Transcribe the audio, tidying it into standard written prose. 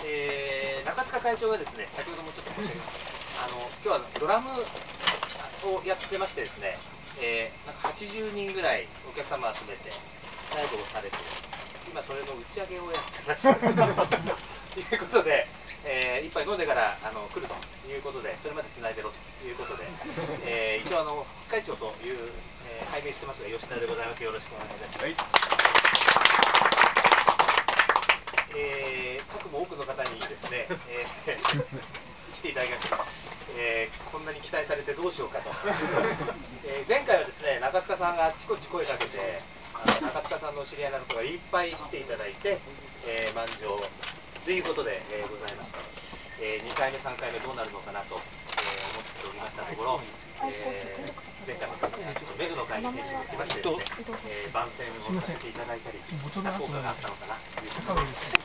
中塚会長がですね、先ほどもちょっと申し上げました、今日はドラムをやってましてですね、なんか80人ぐらいお客様集めてライブをされて、今それの打ち上げをやってらっしゃるということで、一杯飲んでから来るということで、それまでつないでろということで、一応副会長という、拝命してますが吉田でございます。よろしくお願いいたします。はい、かくも多くの方にですね、来ていただきました。こんなに期待されてどうしようかと。前回はですね、中塚さんがあっちこっち声かけて、中塚さんのお知り合いの方がいっぱい来ていただいて、満場ということで、ございました。2回目、3回目どうなるのかなと、思っておりましたところ、前回もメグの会に選手が来ましてですね、番宣をさせていただいたりした効果があったのかなということで。